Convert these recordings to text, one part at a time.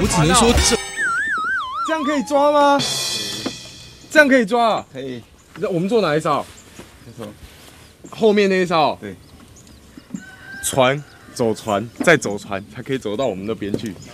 我只能说这样可以抓吗？这样可以抓啊？ 可以。 那我们做哪一艘？ 这艘。 后面那一艘。 对。 船，走船，再走船，才可以走到我们那边去。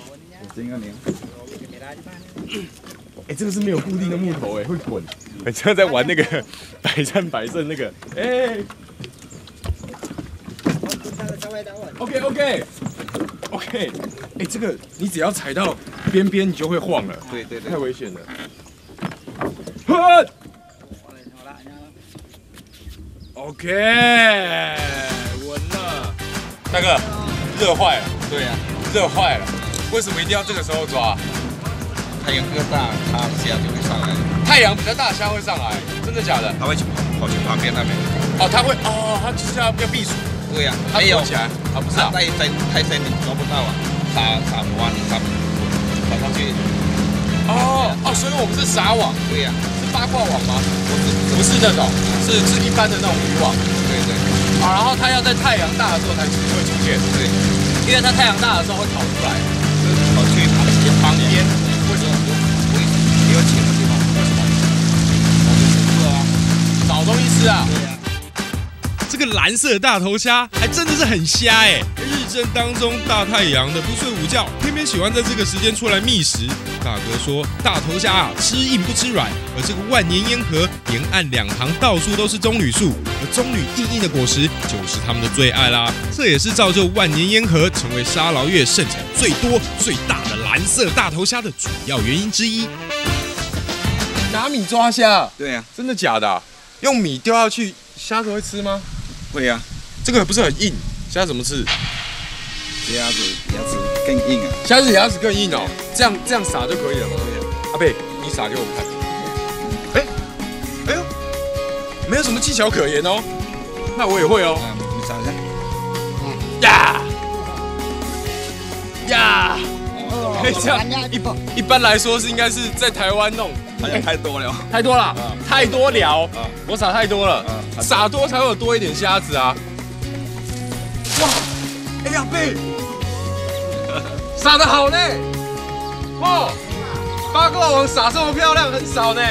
哎，这个是没有固定的木头哎，会滚。很像在玩那个百战百胜那个。哎。OK。哎，这个你只要踩到边边，你就会晃了。 对， 太危险了。OK， 稳了。大哥，热坏了。 对呀， 热坏了。为什么一定要这个时候抓？ 太阳比较大，它虾就会上来。 太阳比较大，虾会上来，真的假的？ 它会跑去旁边那边。 哦，它会哦，它就是要避暑。 对呀， 它躲起来啊，不是啊， 在太深你抓不到啊，撒网跑上去。 哦，所以我们是撒网。 对呀， 是八卦网吗？不是那种，是一般的那种渔网。 对。 啊，然后它要在太阳大的时候才会出现。 对， 因为它太阳大的时候会跑出来， 跑去旁边。 为什么？ 没有钱的地方。 为什么？找东西吃啊。 对呀。 这个蓝色大头虾还真的是很瞎哎！日正当中大太阳的不睡午觉，偏偏喜欢在这个时间出来觅食。大哥说，大头虾啊吃硬不吃软，而这个万年烟河沿岸两旁到处都是棕榈树，而棕榈硬硬的果实就是他们的最爱啦。这也是造就万年烟河成为沙劳越盛产最多最大的蓝色大头虾的主要原因之一。 拿米抓虾？ 对呀。 真的假的？用米丢下去，虾子会吃吗？ 会呀。 这个不是很硬，虾怎么吃？ 鸭子牙齿更硬啊。 虾子牙齿更硬哦，这样撒就可以了吗？阿贝，你撒给我们看。哎呦，没有什么技巧可言哦。那我也会哦。 你撒一下。呀。可以这样。一般来说是应该是在台湾弄。 太多了。 太多了。太多了。我撒太多了。撒多才会有多一点虾子啊！哇，哎呀贝，撒得好呢！哦，八卦网撒这么漂亮，很少呢。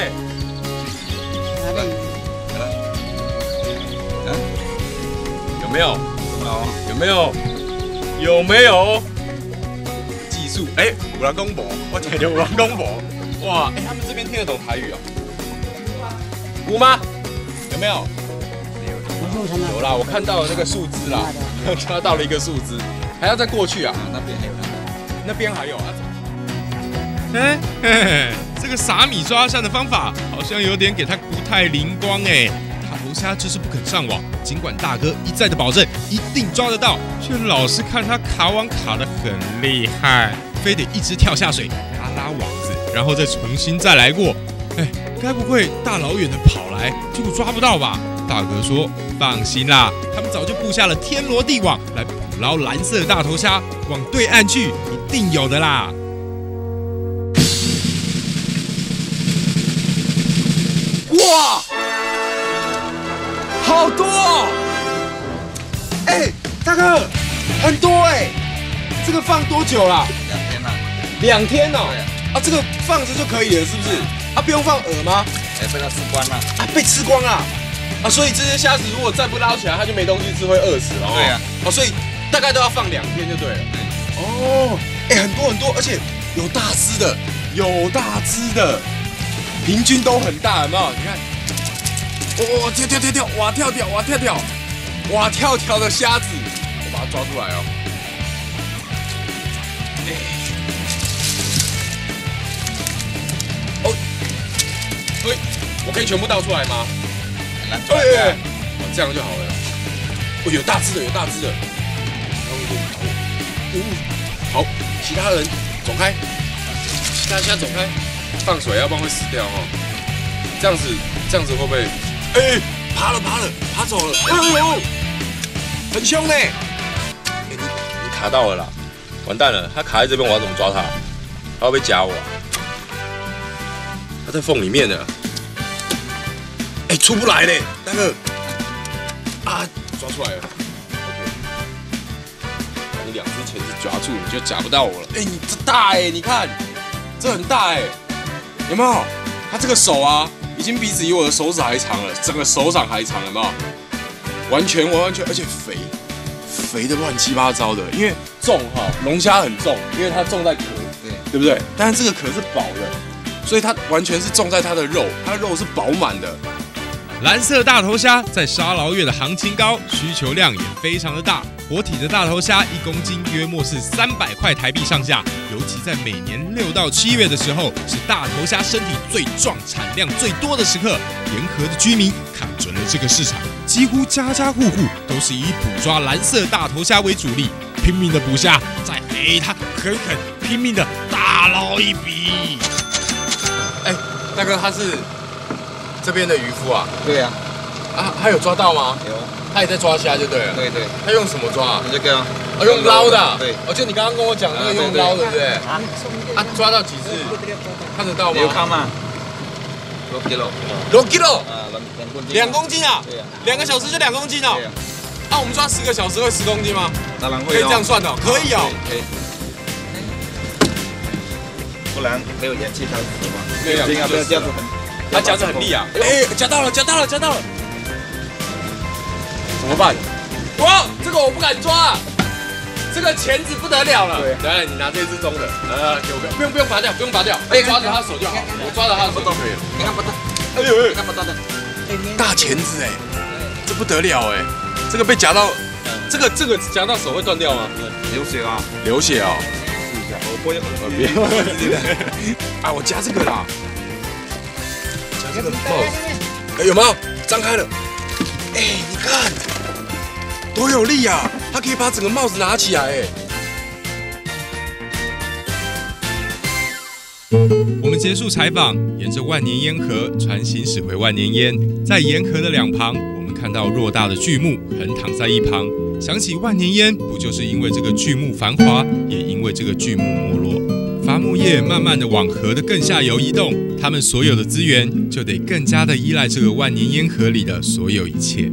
有没有？有没有？有没有？技术？哎，有人讲无，我听到有人讲无。哇，哎，他们这边听得懂台语哦？有吗？有没有？有啦，我看到了那个树枝啦，抓到了一个树枝，还要再过去啊？ 那边还有， 那边还有啊？ 哎，嘿嘿，这个撒米抓虾的方法好像有点给他不太灵光哎。大头虾就是不肯上网，尽管大哥一再的保证一定抓得到，却老是看他卡网卡得很厉害，非得一直跳下水拉网子，然后再重新再来过。哎，该不会大老远的跑来，结果抓不到吧？大哥说：“放心啦，他们早就布下了天罗地网来捕捞蓝色大头虾，往对岸去，一定有的啦。” 哇，好多哦！哎，大哥，很多哎！这个放多久啦 ？2天啦。 2天哦。啊，这个放着就可以了，是不是？啊，不用放饵吗？ 哎，被它吃光了。 啊，被吃光了。啊，所以这些虾子如果再不捞起来，它就没东西吃，会饿死了。 对呀。 哦，所以大概都要放2天就对了。 对。 哦，哎，很多，而且有大只的，有大只的，平均都很大，有没有？你看，哇，跳，哇，跳的虾子，我把它抓出来哦。哦，对，我可以全部倒出来吗？这样就好了。哦，有大只的，好，其他人走开，其他虾走开，放水，要不然会死掉哦。这样子会不会？哎，爬走了，哎呦，很凶呢。哎，你卡到了啦，完蛋了，它卡在这边，我要怎么抓它？它会不会夹我？它在缝里面呢。哎，出不来嘞，大哥。啊，抓出来了。OK， 你2只钳子抓住，你就夹不到我了。哎，你这大哎，你看，这很大哎，有没有？他这个手啊，已经比我的手指还长了，整个手掌还长，有没有？完全，而且肥的乱七八糟的，因为重哈，龙虾很重，因为它重在壳，对不对？但是这个壳是薄的，所以它完全是重在它的肉，它的肉是饱满的。 蓝色大头虾在沙捞越的行情高，需求量也非常的大。活体的大头虾1公斤约莫是300块台币上下，尤其在每年6到7月的时候，是大头虾身体最壮、产量最多的时刻。沿河的居民看准了这个市场，几乎家家户户都是以捕抓蓝色大头虾为主力，拼命的捕虾，再给它狠拼命的大捞一笔。 哎，大哥，他是这边的渔夫啊？ 对呀。 啊，他有抓到吗？ 有。 他也在抓虾就对了。 对。他用什么抓啊？ 这个啊。 用捞的。 对。 就你刚刚跟我讲那个用捞的，对不对？啊，抓到几次？看得到吗？ 有看吗 ？6 kilo。 2 公斤啊？2个小时就2公斤哦。啊，我们抓10个小时会10公斤吗？ 当然会。 可以这样算的，可以哦。 可以。不然没有氧气它死嘛。 没有氧气要夹住很。 它夹着很利啊！哎，夹到了！怎么办？哇，这个我不敢抓，这个钳子不得了了。来，你拿这只中的，给我不用拔掉，哎，抓着他的手就好，我抓着他的手就可以了。 你看不到， 哎呦， 看不到的， 大钳子哎，这不得了哎，这个被夹到，这个夹到手会断掉吗？ 流血啊， 流血哦。 试一下，我不要， 别，啊，我夹这个啦，夹这个帽子，有没有？张开了，哎，你看。多有力啊！它可以把整个帽子拿起来哎。 我们结束采访，沿着万年烟河船行驶回万年烟，在沿河的两旁，我们看到偌大的巨木横躺在一旁。想起万年烟，不就是因为这个巨木繁华，也因为这个巨木没落？伐木业慢慢的往河的更下游移动，他们所有的资源就得更加的依赖这个万年烟河里的所有一切。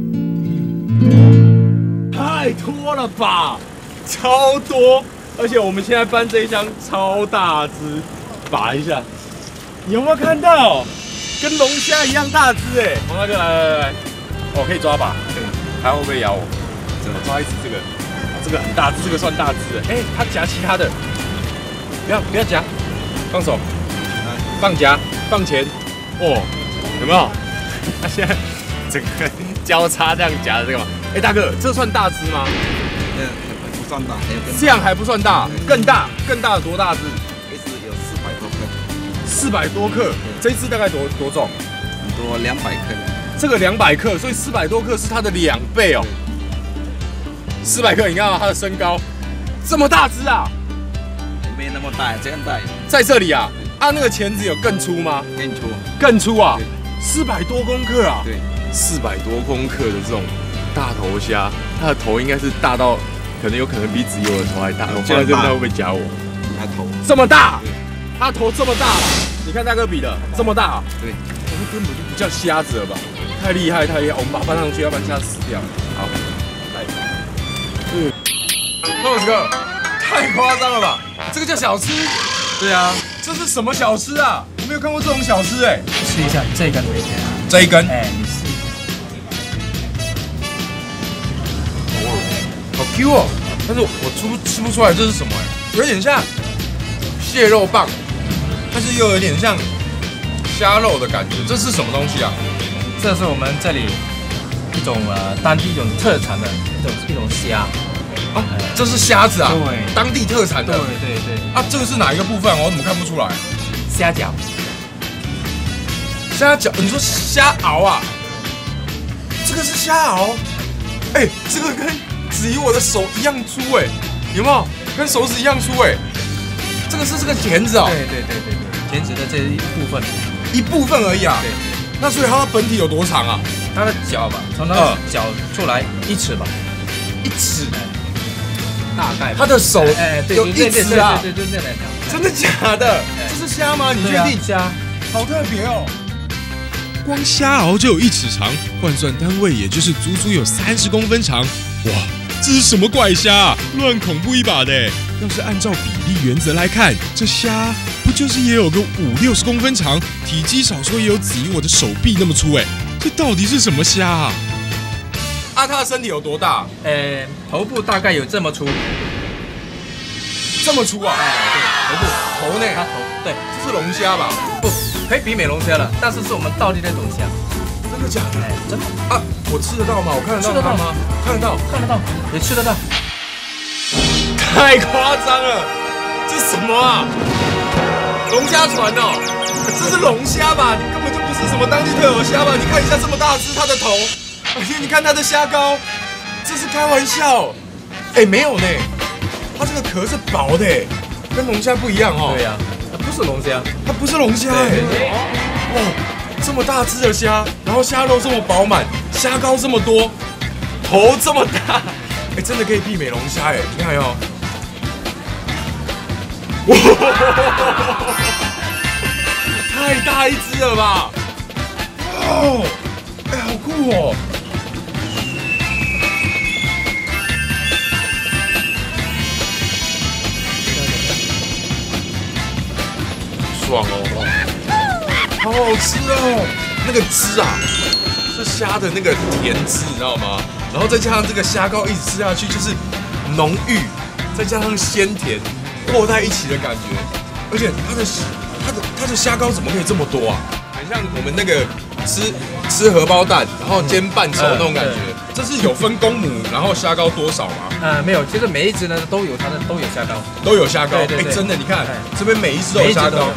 太多了吧，超多！而且我们现在搬这一箱超大只，拔一下，你有没有看到？跟龙虾一样大只哎！黄大哥来，哦，可以抓吧？看会不会咬我？怎么抓一只这个？这个很大只，这个算大只的。哎，他夹其他的，不要夹，放手，放夹，放钱。哦，有没有？他现在整个交叉这样夹的这个嘛。哎，大哥，这算大只吗？ 不算大， 这样还不算大，更大的多大只？ 一只有400多克 ，400多克，这一只大概多重？ 很多200克。 这个200克，所以400多克是它的2倍哦。400克，你看到它的身高这么大只啊？ 没那么大，这样大。 在这里啊，那个钳子有更粗吗？更粗啊！400多公克啊！ 对 ，400多公克的这种大头虾，它的头应该是大到，有可能比子悠的头还大。我放在这边，它会不会夹我？ 它头这么大，它头这么大，你看大哥比的这么大。 对， 我们根本就不叫虾子了吧？太厉害！我们把它搬上去，要不然虾死掉了。好，来，Boss 哥，太夸张了吧？这个叫小吃？对啊，这是什么小吃啊？我没有看过这种小吃哎。 试一下这一根， 这一根， 哎，你试。 好 Q 哦，但是我吃不出来这是什么哎，有点像蟹肉棒，但是又有点像虾肉的感觉，这是什么东西啊？ 这是我们这里一种当地一种特产的一种虾。 啊，这是虾子啊？ 对， 当地特产的。 对。 啊，这个是哪一个部分？我怎么看不出来？ 虾饺。 虾饺？你说虾螯啊？这个是虾螯？哎，这个跟子怡我的手一样粗哎，有没有？跟手指一样粗哎。这个是这个钳子哦。 对，钳子的这一部分。 一部分而已啊。对。那所以它的本体有多长啊？ 它的脚吧，从它的脚出来1尺吧。 1尺。 大概。 它的手有1尺啊？ 对， 真的假的？这是虾吗？你确定？ 虾， 好特别哦。 光虾螯就有1尺长，换算单位也就是足足有30公分长。哇， 这是什么怪虾啊？乱恐怖一把的！要是按照比例原则来看，这虾不就是也有个50-60公分长，体积少说也有只有我的手臂那么粗哎，这到底是什么虾啊？ 啊，它的身体有多大？ 头部大概有这么粗， 这么粗啊？ 对，头部。 头呢？ 它头，对， 这是龙虾吧？ 不，可以媲美龙虾了，但是是我们道地那种虾。 真的假的？ 真的啊，我吃得到吗？我看得到它吗？看得到， 看得到，也吃得到。 太夸张了！这什么啊？龙虾船哦，这是龙虾吧？你根本就不是什么当地特有虾吧？你看一下这么大只，它的头，而且你看它的虾膏，这是开玩笑？哎，没有呢，它这个壳是薄的，跟龙虾不一样哦。 对呀，它不是龙虾， 它不是龙虾哎。哇，这么大只的虾，然后虾肉这么饱满，虾膏这么多，头这么大，哎，真的可以媲美龙虾哎！你看哦。哇，太大一只了吧！哦，哎，好酷哦！爽哦，好好吃哦！那个汁啊，是虾的那个甜汁，你知道吗？然后再加上这个虾膏，一直吃下去就是浓郁，再加上鲜甜。和在一起的感觉，而且它的虾膏怎么可以这么多啊？很像我们那个吃荷包蛋，然后煎半熟那种感觉。这是有分公母，然后虾膏多少吗？ 没有，其实每一只呢都有虾膏， 都有虾膏。 对， 真的，你看这边每一只都有虾膏。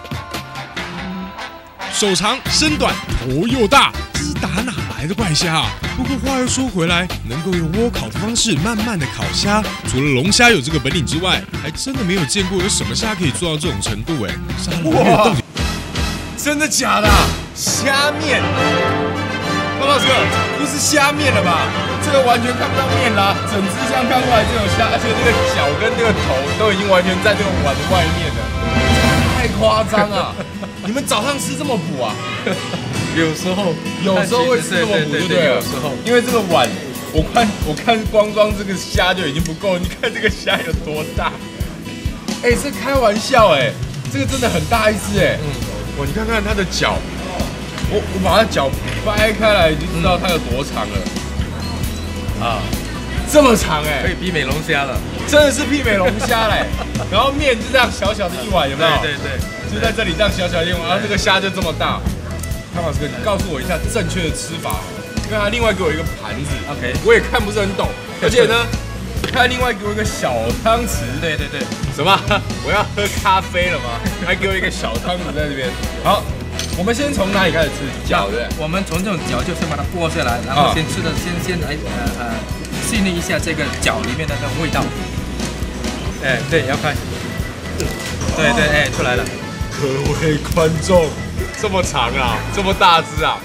手长身短头又大，这是打哪来的怪虾啊？不过话又说回来，能够用窝烤的方式慢慢的烤虾，除了龙虾有这个本领之外，还真的没有见过有什么虾可以做到这种程度哎！沙拉面到底真的假的？虾面？高老师，不是虾面了吧？这个完全看不到面啦，整只这样看过来就有虾，而且这个脚跟这个头都已经完全在这个碗的外面了，太夸张啊！你们早上吃这么补啊？有时候会吃这么补，就对了。有时候，因为这个碗，我看光这个虾就已经不够，你看这个虾有多大？哎，这开玩笑哎，这个真的很大一只哎。哇，你看看它的脚，我把它脚掰开来，你就知道它有多长了。啊，这么长哎， 可以媲美龙虾了， 真的是媲美龙虾嘞。然后面就这样小小的一碗，有没有？ 对， 就在这里这样小小的一碗，然后这个虾就这么大。汤老师哥，你告诉我一下正确的吃法，因为他另外给我一个盘子 ，OK， 我也看不是很懂，而且呢，他另外给我一个小汤匙， 对， 什么？我要喝咖啡了吗？还给我一个小汤匙在这边。好，我们先从哪里开始吃？脚对不对？ 我们从这种脚就先把它剥下来，然后先来细腻一下这个脚里面的那种味道。哎，对，要看。对，哎，出来了。 各位观众。这么长啊，这么大只啊！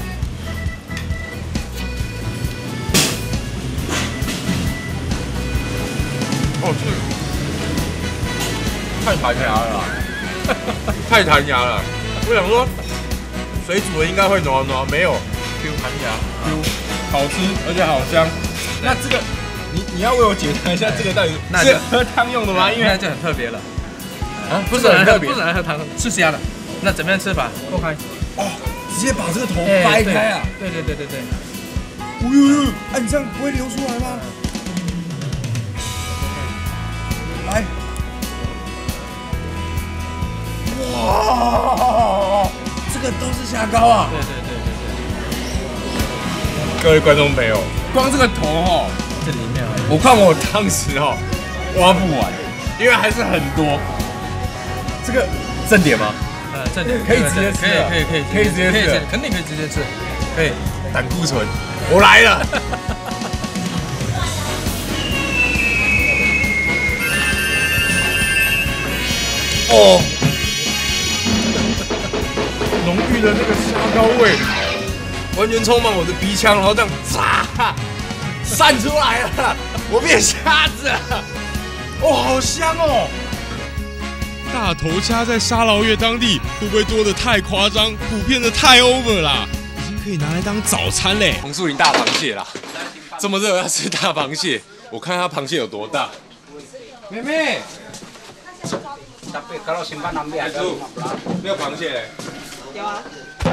哦，这太弹牙了啦，太弹牙了。我想说，水煮的应该会软，没有 ，Q 弹牙 ，Q 好吃而且好香。那这个，你要为我解答一下，这个到底是喝汤用的吗？因为那就很特别了。 啊，不是很特别， 不是来喝汤，是虾的。那怎么样吃法？剥开。 哦，直接把这个头掰开啊！ 对。 哎呦，哎，你这样不会流出来吗？来，哇，这个都是虾膏啊！ 对。 各位观众朋友，光这个头哦， 这里面我看我当时哦挖不完，因为还是很多。这个正点吗？ 正点可以直接吃，可以直接吃， 肯定可以直接吃， 可以。胆固醇，我来了。哦，浓郁的那个虾膏味，完全充满我的鼻腔，然后这样散出来了，我变虾子了。哦，好香哦！ 大头虾在沙劳越当地会不会多得太夸张，普遍的太 over 啦？已经可以拿来当早餐嘞。 红树林大螃蟹啦，这么热要吃大螃蟹， 我看它螃蟹有多大。妹妹， Tapi kalau simpan ambil ada 那个螃蟹嘞？ 有啊。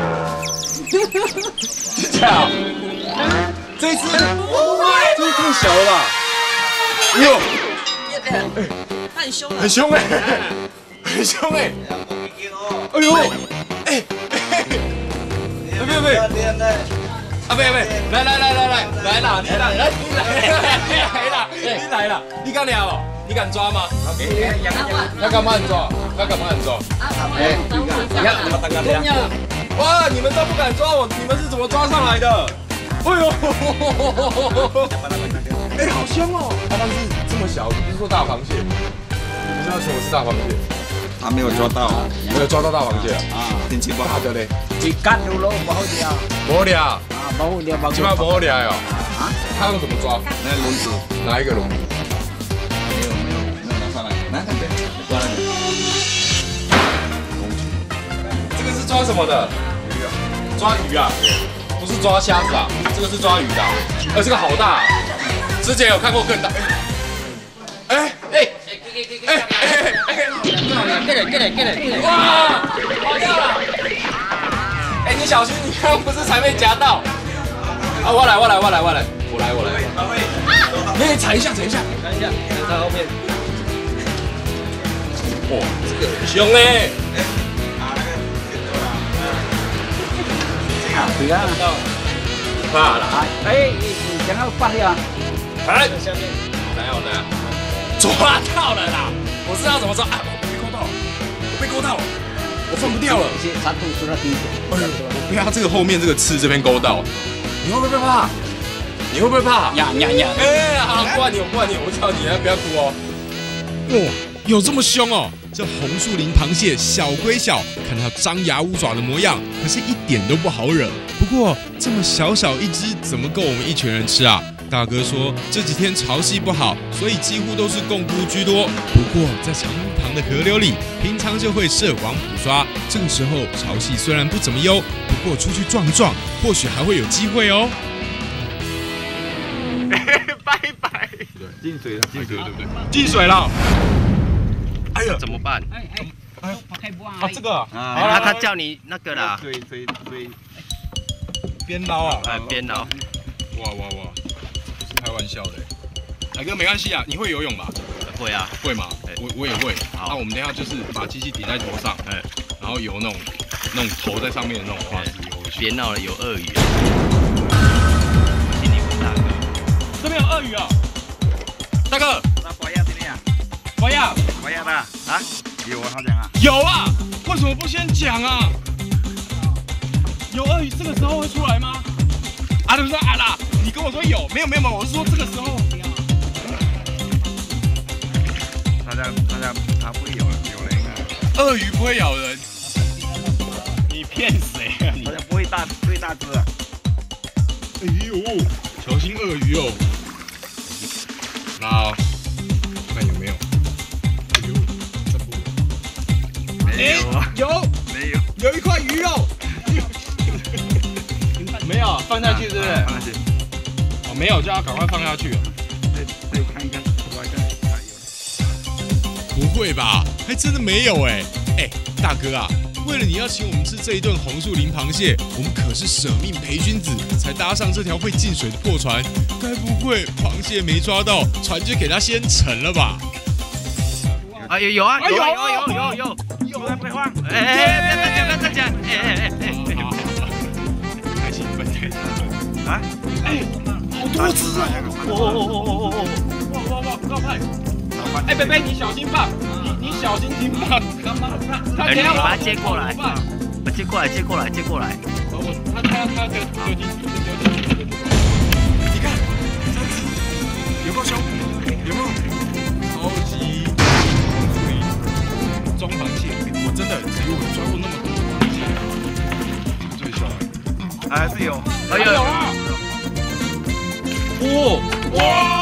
真假？这一只，这太小了吧？哎呦， 它很凶啊！ 很凶哎，很凶哎！哎呦，哎，别，啊别，来啦，你来啦，你敢抓哦？你敢抓吗？他干嘛很抓？哇，你们都不敢抓我，你们是怎么抓上来的？哎呦，哎，好凶哦！它当时这么小，你不是说大螃蟹？你是要请我吃大螃蟹？ 他没有抓到， 没有抓到大螃蟹啊，天气不好。 大的嘞， Ikan dulu baru dia. 没俩， Ah, baru dia bagus. 起码没俩哟。他用怎么抓？ 那轮子哪一个龙？ 没有拿上来，拿这边抓那个。 这个是抓什么的？抓鱼啊，不是抓虾子啊，这个是抓鱼的、啊。这个好大、啊，之前有看过更大。哇，跑掉了！哎，你小心，你刚刚不是才被夹到？啊，我来，你踩一下， 在后面。 哦，这个很凶哎。怕了。 Eh, jangan lepas dia. 哎，没有呢，抓到了啦！我知道怎么抓啊！我被勾到了，我放不掉了。 Satu sudah tidur. 哎呦，我被它这个后面这个刺这边勾到，你会不会怕？ Ya. 哎，好，我挂你，我叫你，不要哭哦。 哇，有这么凶哦！这红树林螃蟹小归小，看它张牙舞爪的模样，可是一点都不好惹。不过这么小一只，怎么够我们一群人吃啊？大哥说这几天潮汐不好，所以几乎都是共菇居多。不过在长路旁的河流里，平常就会涉网捕抓。这个时候潮汐虽然不怎么优，不过出去撞一撞，或许还会有机会哦。 拜拜。 进水了， 对不对？进水了。 哎呀， 怎么办？ 啊，这个啊，他叫你那个啦， 水边捞啊， 边捞。 哇，开玩笑的。海哥没关系啊，你会游泳吧？ 会啊， 会吗？我也会。 好， 那我们等一下就是把机器顶在头上，然后游那种头在上面的那种花式游回去。 别闹了，有鳄鱼。 这边有鳄鱼啊， 大哥， 那花亚这边啊， 花亚的啊，有啊，他讲啊， 有啊，为什么不先讲啊？ 有鳄鱼这个时候会出来吗？啊，对不对啊啦？你跟我说有，没有，我是说这个时候。 他不会有人啊， 鳄鱼不会咬人。 你骗谁啊？你好像不会大只啊。 哎呦，小心鳄鱼哦！拉哦，看有没有？哎呦，这不没有啊， 有一块鱼肉。没有放下去，对不对？ 放下去。 哦，没有，就要赶快放下去。 再看一看， 不会吧？还真的没有哎！哎，大哥啊，为了你要请我们吃这一顿红树林螃蟹，我们可是舍命陪君子，才搭上这条会进水的破船。该不会螃蟹没抓到，船就给它先沉了吧？ 啊，有啊，有， 别慌， 别再讲， 太兴奋啊！ 好多只啊！哇，不要拍！哎，贝贝，你小心放，你小心停放。他你把它接过来，接过来。 他要丢进去。 你看，3只，有够凶，有没有？超级中螃蟹，我真的只有我抓过那么多螃蟹，最凶。 还是有， 有啊！哇！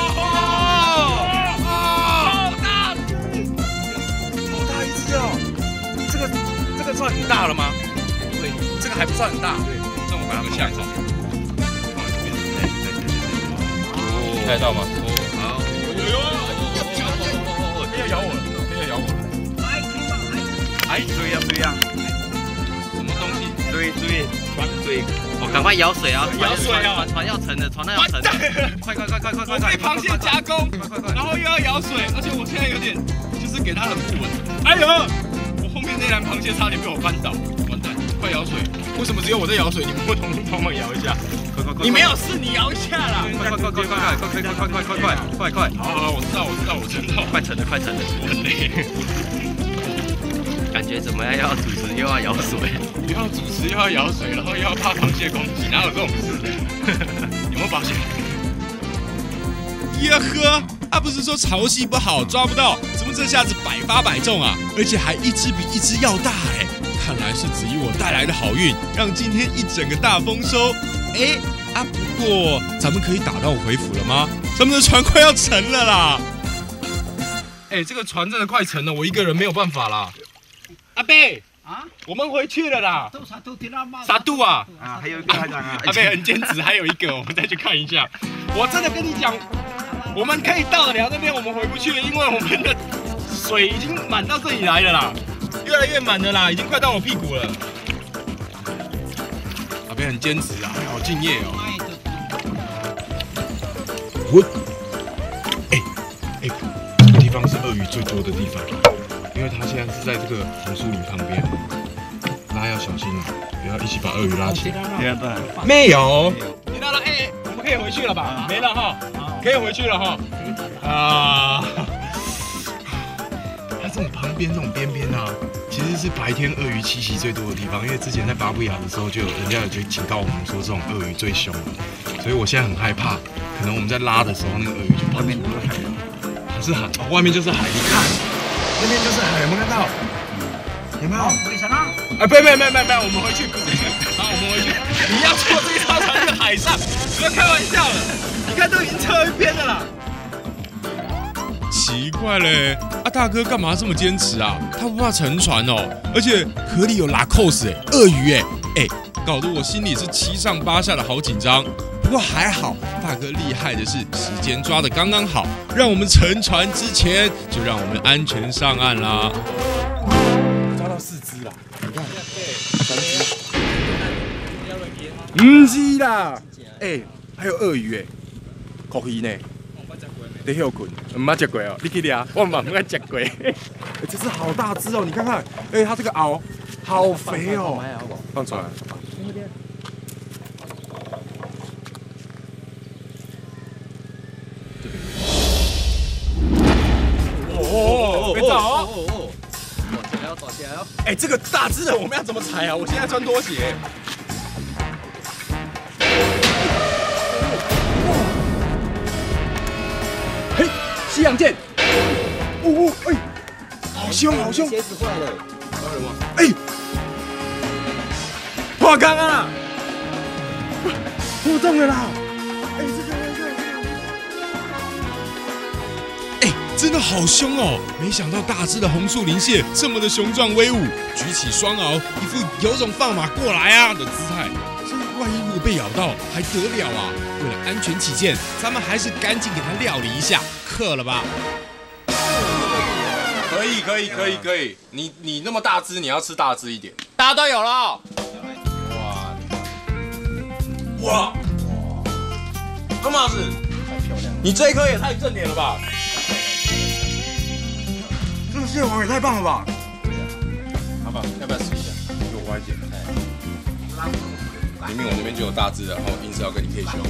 这个算很大了吗？对，这个还不算很大。对，这我把它们下走。放在这边。看得到吗？哦。 要咬我了，要咬我了！ 哎，追啊！ 什么东西？ 追！我赶快舀水啊！ 舀水啊！ 船要沉了，船要沉了！快！ 我被螃蟹加工，然后又要舀水，而且我现在有点就是给它很不稳。哎呦，我后面那篮螃蟹差点被我翻倒，完蛋！快舀水！为什么只有我在舀水？你们不同意帮忙舀一下？你没有事，你舀一下啦！ 快！ 好，我知道， 快沉了， 很累。 感觉怎么样？要主持又要舀水， 又要主持又要舀水，然后又要怕螃蟹攻击，哪有这种事？有没有发现？呀呵，不是说潮汐不好抓不到，怎么这下子百发百中啊？而且还一只比一只要大哎！看来是子怡我带来的好运，让今天一整个大丰收。不过咱们可以打道回府了吗？咱们的船快要沉了啦！这个船真的快沉了，我一个人没有办法啦。阿贝啊，我们回去了啦。啥度啊？ 还有一个阿贝很坚持，还有一个，我们再去看一下。我真的跟你讲，我们可以到得了那边，我们回不去了，因为我们的水已经满到这里来了啦，越来越满了啦，已经快到我屁股了。阿贝很坚持啊，好敬业哦。这个地方是鳄鱼最多的地方。因为他现在是在这个红树林旁边，大家要小心哦，不要一起把鳄鱼拉起来。没有，你拉了，我们可以回去了吧？没了哈，可以回去了哈。它这种旁边这种边边啊，其实是白天鳄鱼栖息最多的地方。因为之前在巴布亚的时候，就有人家就警告我们说，这种鳄鱼最凶，所以我现在很害怕，可能我们在拉的时候，那个鳄鱼就跑出来。不是海，外面就是海，你看。那边就是海，有没有看到？有没有？回程啊！没，我们回去，不是。好，我们回去。你要坐这一艘船去海上，不要开玩笑了。你看都已经侧一边了啦。奇怪嘞，大哥干嘛这么坚持啊？他不怕沉船哦，而且河里有拉扣斯鳄鱼搞得我心里是七上八下的好紧张。不过还好，大哥厉害的是时间抓得刚刚好，让我们沉船之前就让我们安全上岸啦。抓到4只啦，你看，3只。不是啦，还有鳄鱼鲈鱼呢，在休困，唔捌食过哦，你去抓，我嘛唔捌食过。这只好大只哦，你看看，它这个螯好肥哦，放出来。别走哦！躲起来哦！这个大只的我们要怎么踩啊？我现在穿拖鞋。嘿，西洋剑！好凶！鞋子坏了。破缸啊！破洞了啦！真的好凶哦！没想到大只的红树林蟹这么的雄壮威武，举起双螯，一副有种放马过来啊的姿态。这万一如果被咬到，还得了啊？为了安全起见，咱们还是赶紧给它料理一下，克了吧？ 可以。你那么大只，你要吃大只一点。大家都有了。哇！高老师，你这一颗也太正点了吧！这个蟹黄也太棒了吧！好吧，要不要试一下？给我挖一点。明明我那边就有大只的，然后硬是要跟你配球。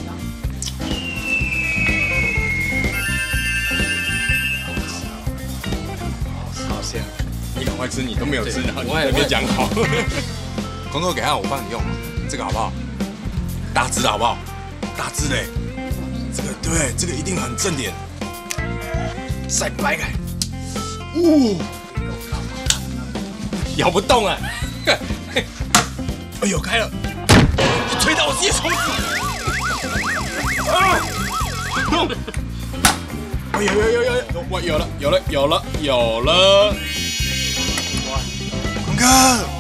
好香！你赶快吃，你都没有吃，然后你还没讲好。空口给他，我帮你用，这个好不好？大只的好不好？大只的，这个对，这个一定很正点。再掰开。咬不动啊！哎呦，开了！吹到我直接冲死！有了！坤哥，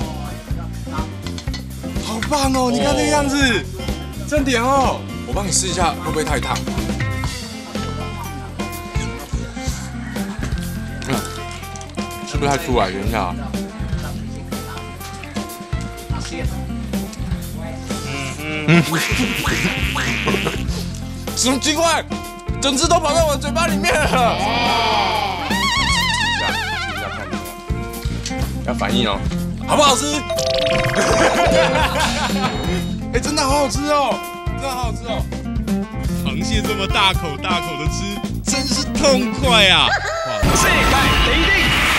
好棒哦！你看这个样子，正点哦。我帮你试一下，会不会太烫？ 不太出来，等一下啊。什么奇怪？整只都跑到我嘴巴里面了。试一下看，要反应哦，好不好吃？哎，真的好好吃哦，真的好好吃哦。 螃蟹这么大口大口的吃，真是痛快啊！ 世界第一